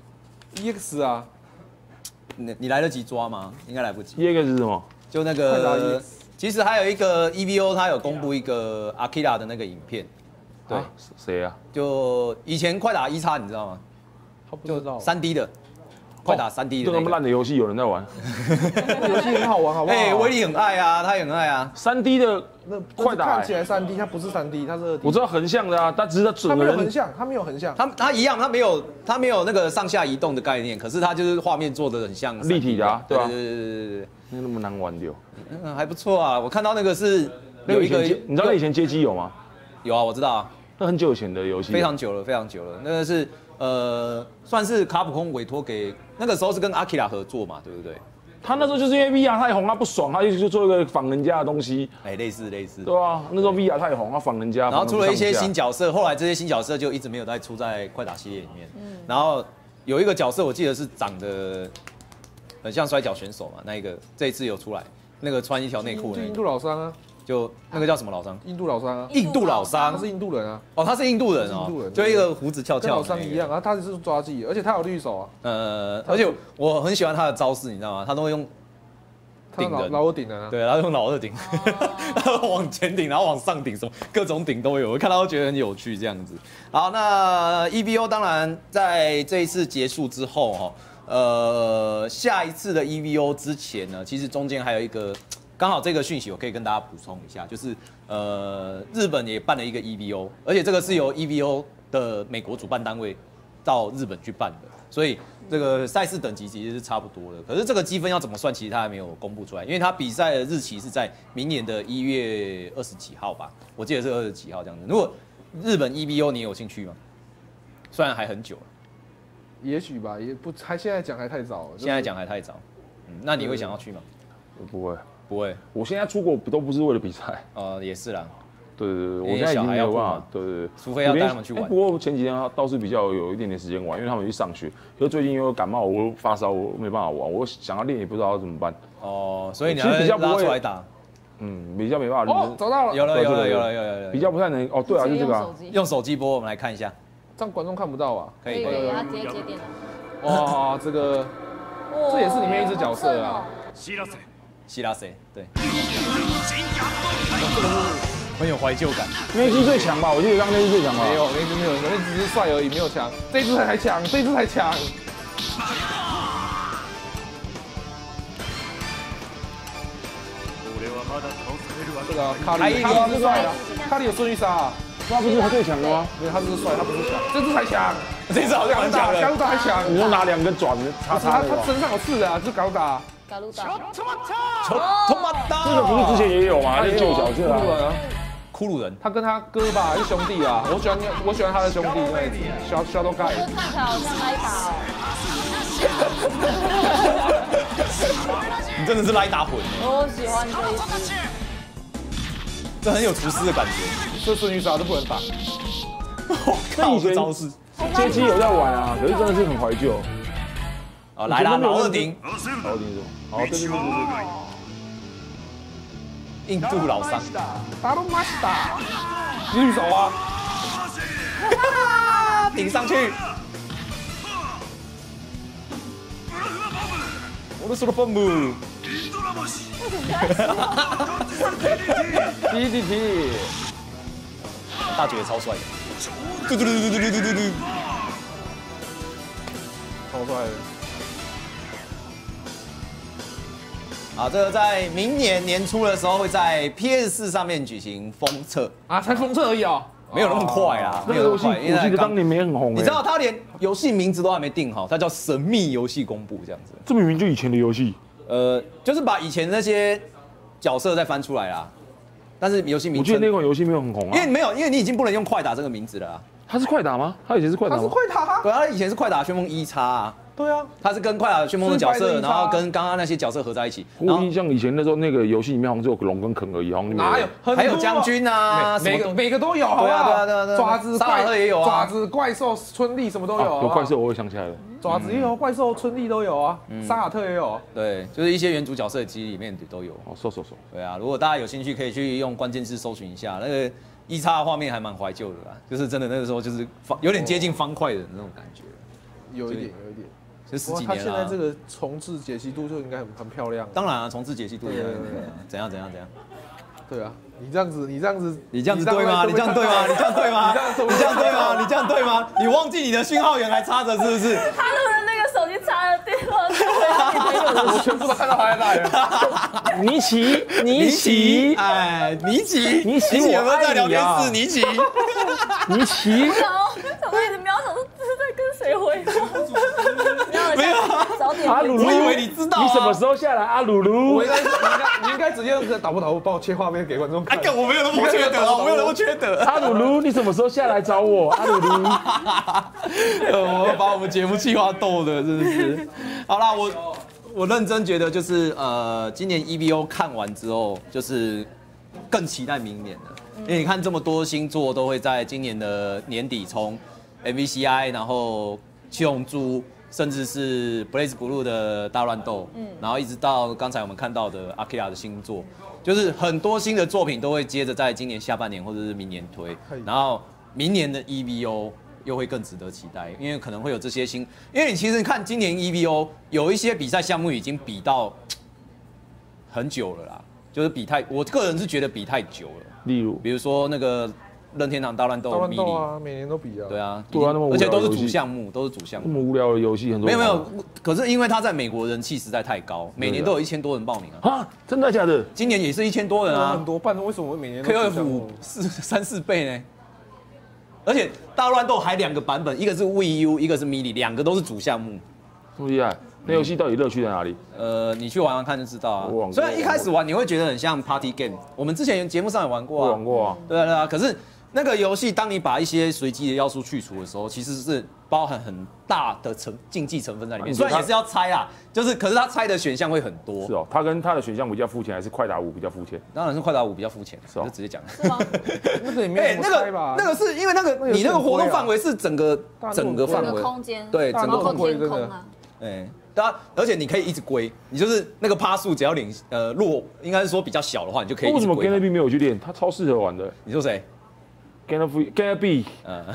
EX 啊， 你来得及抓吗？应该来不及。 第二个是什么？ 就那个，其实还有一个 EVO， 他有公布一个 Akira 的那个影片。对， 谁啊？ 就以前快打1X，你知道吗？ 他不知道。 3D 的，快打3D 的。 这么烂的游戏有人在玩？ 游戏很好玩，好不好？ 哎，威力很爱啊，他也很爱啊。 3D 的那快打看起来3D，它不是3D，它是2D。 我知道横向的啊，但只是它整它个人没有横向，它没有横向。 他一样，他没有那个上下移动的概念，可是他就是画面做的很像立体的啊，对吧？ 对， 那么难玩的哦。 还不错啊。我看到那个是有一个， 你知道那以前街机有吗？ 有啊，我知道啊。 那很久以前的游戏， 非常久了。那个是算是卡普空委托给，那个时候是跟 Akira 合作嘛，对不对？ 他那时候就是因为 VR 太红，他不爽，他就做一个仿人家的东西。 哎，类似。 对啊，那时候 VR 太红，他仿人家。 然后出了一些新角色，后来这些新角色就一直没有再出在快打系列里面。然后有一个角色我记得是长得很像摔跤选手嘛，那一个这一次有出来，那个穿一条内裤那印度老商啊， 就那个叫什么老商？ 印度老商啊， 印度老商他是印度人啊， 哦，他是印度人哦，就一个胡子翘翘， 跟老商一样啊，他是抓技，而且他有绿手啊。 而且我很喜欢他的招式，你知道吗？他都会用顶人， 老二顶人啊， 对，他用老二顶，他往前顶，然后往上顶，什么各种顶都有，我看到都觉得很有趣这样子。好，那 EVO 当然在这一次结束之后哈，下一次的 EVO 之前呢，其实中间还有一个。刚好这个讯息我可以跟大家补充一下，就是日本也办了一个 EVO， 而且这个是由 EVO 的美国主办单位到日本去办的，所以这个赛事等级其实是差不多的。可是这个积分要怎么算，其实他还没有公布出来，因为他比赛的日期是在明年的1月20几号吧，我记得是20几号这样子。如果日本 EVO 你有兴趣吗？虽然还很久了， 也许吧，也不还现在讲还太早了。 现在讲还太早，那你会想要去吗？ 我不会。 不会， 我现在出国都不是为了比赛。 也是啦。 对，我现在已经没有办法。对， 除非要带他们去玩。 不过前几天倒是比较有一点点时间玩，因为他们去上学。可是最近因为感冒，我发烧，我没办法玩。我想要练也不知道怎么办。 所以你比较拉出来打。 比较没办法。 找到了， 有了。 比较不太能。对啊，就这个。 用手机播，我们来看一下。 这样观众看不到啊。 可以，他直接接电脑。 哇，这也是里面一只角色啊。 希拉塞，对，这个是很有怀旧感。 那一只最强吧？我记得刚刚那只最强吧？ 没有，那只没有，那只是帅而已，没有强。这只才强，这只才强。这个卡里是帅的，卡里有顺序杀， 他不是他最强的吗？ 没有，他只是帅，他不是强，这只才强， 这次好像很强了， 高达还强。 你说拿2根爪子插他的吧？ 身上有刺啊，是高达。 嘎鲁达， 托马达， 这个不是之前也有吗？那旧角色啊， 骷髅人， 他跟他哥吧是兄弟啊，我喜欢他的兄弟，对，小都盖。 这看起来好像拉达哦。 你真的是拉打魂， 我喜欢这一只。 这很有厨师的感觉。 这顺序杀都不能打。 那以前招式， 街机有在玩啊，可是真的是很怀旧。 哦，来啦，老二丁， 老二丁是什么？哦，对， 印度老桑， 达鲁马西达，绿手啊， 顶上去。我的说的蹦蹦。 PPT， 大绝超帅的，嘟嘟嘟嘟嘟嘟嘟嘟， 超帅的。 啊，这个在明年年初的时候会在 PS4 上面举行封测啊，才封测而已哦， 没有那么快啦， 这个游戏我记得当年没很红。 你知道他连游戏名字都还没定好，它叫神秘游戏公布这样子。 这明明就以前的游戏。 就是把以前那些角色再翻出来啦，但是游戏名称， 我记得那款游戏没有很红啊， 因为你已经不能用快打这个名字了啊。 它是快打吗？它以前是快打吗？ 他是快打， 对啊，以前是快打旋风一叉啊， 对啊， 他是跟快打旋风的角色，然后跟刚刚那些角色合在一起。 我印象以前那时候那个游戏里面好像只有龙跟肯而已，好像哪有？ 还有将军啊， 每个都有，好不好？ 对啊， 爪子沙尔赫也有啊， 爪子怪兽春丽什么都有， 有怪兽我也想起来了， 爪子也有，怪兽春丽都有啊，沙尔特也有， 对，就是一些原主角色机里面都有。 哦，收。 对啊，如果大家有兴趣，可以去用关键字搜寻一下那个一叉的画面，还蛮怀旧的啦，就是真的那个时候就是有点接近方块的那种感觉， 有一点。 就十几他年了。 现在这个重置解析度就应该很漂亮。 当然啊，重置解析度对， 怎样？ 对啊，你这样子对吗？ 你忘记你的讯号源还插着是不是？ 他录的那个手机插的地方是我我全部都看到他在那了。 尼奇， 哎，尼奇有没有在聊天室？尼奇， 想说一直瞄，想说这是在跟谁回话？ 没有早点阿鲁鲁， 我以为你知道啊你什么时候下来？阿鲁鲁， 你应该直接用导播帮我切画面给观众看。 我没有那么缺德啊，我没有那么缺德。 阿鲁鲁，你什么时候下来找我？阿鲁鲁， 我把我们节目企划逗的，真的是。好啦，我认真觉得就是今年 EVO 看完之后，就是更期待明年了。因为你看这么多星座都会在今年的年底冲 MVCI， 然后七龙珠，甚至是 Blaze Blue 的大乱斗，然后一直到刚才我们看到的 Akira 的新作，就是很多新的作品都会接着在今年下半年或者是明年推，然后明年的 EVO 又会更值得期待，因为可能会有这些新，因为你其实看今年 EVO 有一些比赛项目已经比到很久了啦，就是我个人是觉得比太久了。 例如， 比如说那个任天堂大乱斗啊，每年都比啊。 对啊， 对啊，那么而且都是主项目， 那么无聊的游戏很多。 没有，可是因为它在美国人气实在太高，每年都有1000多人报名啊。 真的假的？ 今年也是1000多人啊， 很多半，为什么每年 KOF 3-4倍呢？而且大乱斗还2个版本，一个是 Wii U， 一个是 Mini，2个都是主项目。 这么厉害？那游戏到底乐趣在哪里？ 你去玩玩看就知道啊。 我玩过， 虽然一开始玩你会觉得很像 Party Game， 我们之前节目上也玩过啊。 我玩过啊。 对啊。可是那个游戏，当你把一些随机的要素去除的时候，其实是包含很大的竞技成分在里面。虽然也是要猜啦，可是它猜的选项会很多。 是哦，它跟它的选项比较肤浅，还是快打5比较肤浅？ 当然是快打5比较肤浅， 是哦， 就直接讲。 是吗？ 那个也没有猜吧？ 那个是因为你那个活动范围是整个范围空间， 对，整个天空啊。 哎，而且你可以一直归，你就是那个趴数只要落，应该是说比较小的话，你就可以一直归。 为什么 Gana B 没有去练？他超适合玩的。 你说谁 ？Gana B，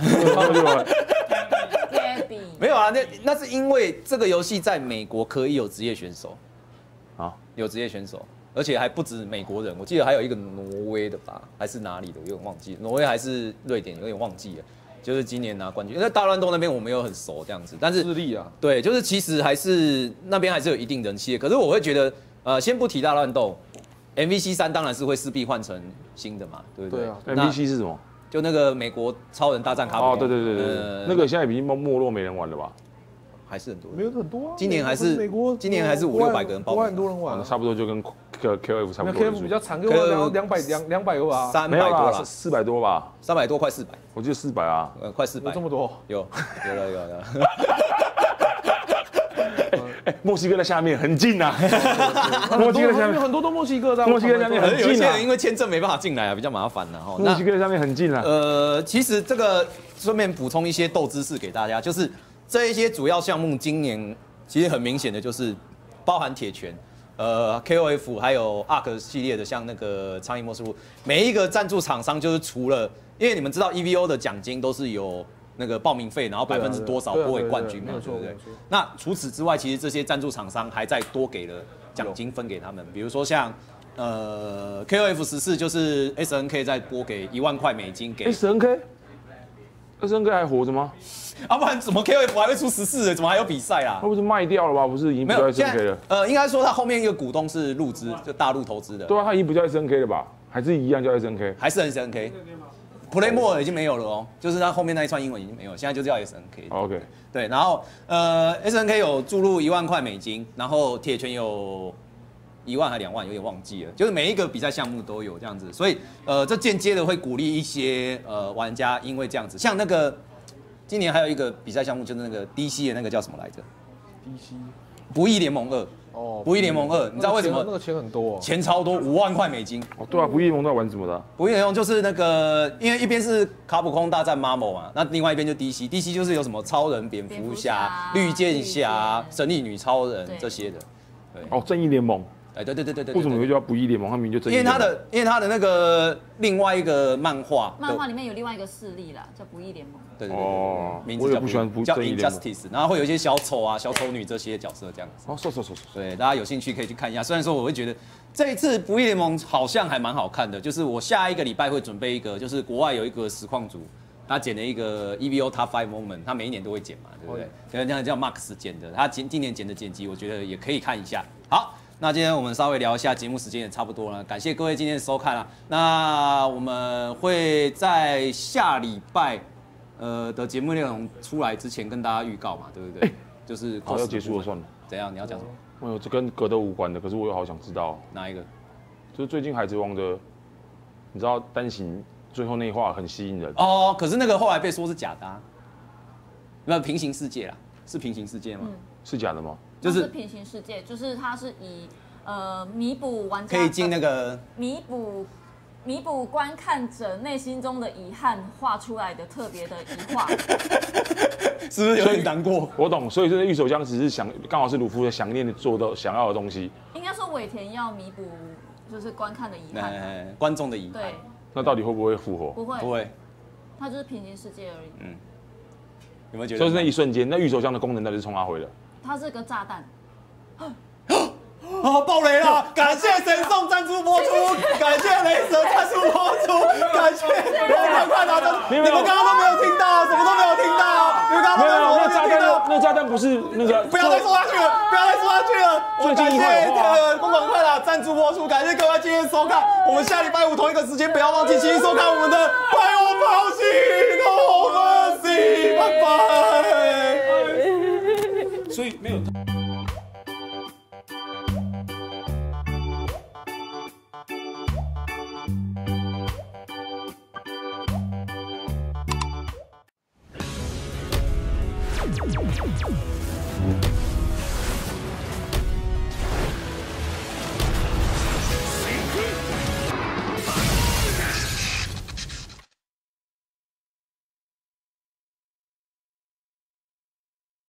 没有啊，那是因为这个游戏在美国可以有职业选手啊，有职业选手， 而且还不止美国人，我记得还有一个挪威的吧，还是哪里的，我有点忘记，挪威还是瑞典，有点忘记了。就是今年拿冠军，因为大乱斗那边我没有很熟这样子，但是智利啊， 对，就是其实还是那边还是有一定人气的。可是我会觉得，先不提大乱斗 ，MVC3当然是会势必换成新的嘛，对不对？ 对啊 MVC 是什么？ 就那个美国超人大战卡普空。 哦，对，那个现在已经没落没人玩了吧？ 还是很多人， 没有很多啊。 今年还是美国， 今年还是500-600个人报名， 国外很多人玩， 差不多就跟 KOF 差不多。 KOF 比较惨，给我200个吧 ，300 没有啦多啦 ，400多吧 ，300多快400， 我记得400啊， 快400， 有这么多？ 有了。 墨西哥在下面很近啊，墨西哥在下面很多都墨西哥的， 墨西哥下面很有一近啊， 些人因为签证没办法进来啊，比较麻烦的哈。 墨西哥在下面很近啊。 其实这个顺便补充一些斗知识给大家，就是这一些主要项目今年其实很明显的就是包含铁拳。KOF 还有 ARK 系列的，像那个苍蝇末世录，每一个赞助厂商就是除了，因为你们知道 EVO 的奖金都是有那个报名费，然后%多少拨给冠军嘛，对不对？那除此之外，其实这些赞助厂商还在多给了奖金分给他们，比如说像KOF 14就是 SNK 在拨给1万块美金给 SNK 还活着吗？ 不然怎么 KOF 还会出14？怎么还有比赛啊？ 他不是卖掉了吧？不是已经不叫 SNK 了？ 应该说他后面一个股东是陆资，就大陆投资的。 对啊，他已经不叫 SNK 了吧？还是一样叫 SNK？ 还是 SNK。Playmore 已经没有了哦，就是他后面那一串英文已经没有，现在就叫 SNK。OK， 对，然后SNK 有注入1万块美金，然后铁拳有1万还2万，有点忘记了，就是每一个比赛项目都有这样子，所以这间接的会鼓励一些玩家，因为这样子，像那个今年还有一个比赛项目，就是那个 DC 的那个叫什么来着 ？DC 不义联盟2。哦，不义联盟2，你知道为什么？ 那个钱很多， 钱超多，5万块美金。 哦，对啊，不义联盟在玩什么的？ 不义联盟就是那个，因为一边是卡普空大战 Marvel 嘛，那另外一边就 DC 就是有什么超人、蝙蝠侠、绿箭侠、神力女超人这些的。 对。哦，正义联盟。 对。 为什么会叫不义联盟？他明明就正义联盟。因为他的那个另外一个漫画里面有另外一个势力啦，叫不义联盟。 对。 哦， 名字叫不喜欢叫 Injustice， 然后会有一些小丑啊、小丑女这些角色这样子。 哦， 对，大家有兴趣可以去看一下。虽然说我会觉得这一次不义联盟好像还蛮好看的，就是我下一个礼拜会准备一个，就是国外有一个实况组，他剪了一个 EVO Top 5 Moment， 他每一年都会剪嘛，对不对？这样叫 Max 剪的，他今年剪的剪辑，我觉得也可以看一下。好。那今天我们稍微聊一下，节目时间也差不多了，感谢各位今天的收看啦。那我们会在下礼拜的节目内容出来之前跟大家预告嘛，对不对？就是好要结束了算了。 怎样？你要讲什么？ 没有，这跟格斗无关的，可是我又好想知道哪一个？ 就是最近海贼王的，你知道单行最后那一话很吸引人哦，可是那个后来被说是假的啊，没有平行世界啦，是平行世界吗？ 是假的吗？ 就是平行世界，就是它是以弥补玩家可以进那个弥补观看者内心中的遗憾画出来的特别的遗画， 是不是有点难过？ 我懂，所以这个御手枪只是刚好是鲁夫的想念做到想要的东西。 应该说尾田要弥补就是观看的遗憾， 观众的遗憾。 对， 那到底会不会复活？ 不会， 不会， 它就是平行世界而已。 有没有觉得？就是那一瞬间，那御手枪的功能到底是从哪回的？ 它是个炸弹。 爆雷了！感谢神送赞助播出，感谢雷蛇赞助播出，感谢快拿着！你们刚刚都没有听到，什么都没有听到，你们刚刚都没有听到。 那炸弹不是那个， 不要再说下去了，不要再说下去了。 最近一感谢公广快打赞助播出，感谢各位今天收看，我们下礼拜5同一个时间不要忘记继续收看我们的快我跑戏同门戏，拜拜。 所以没有。 We'll be right back.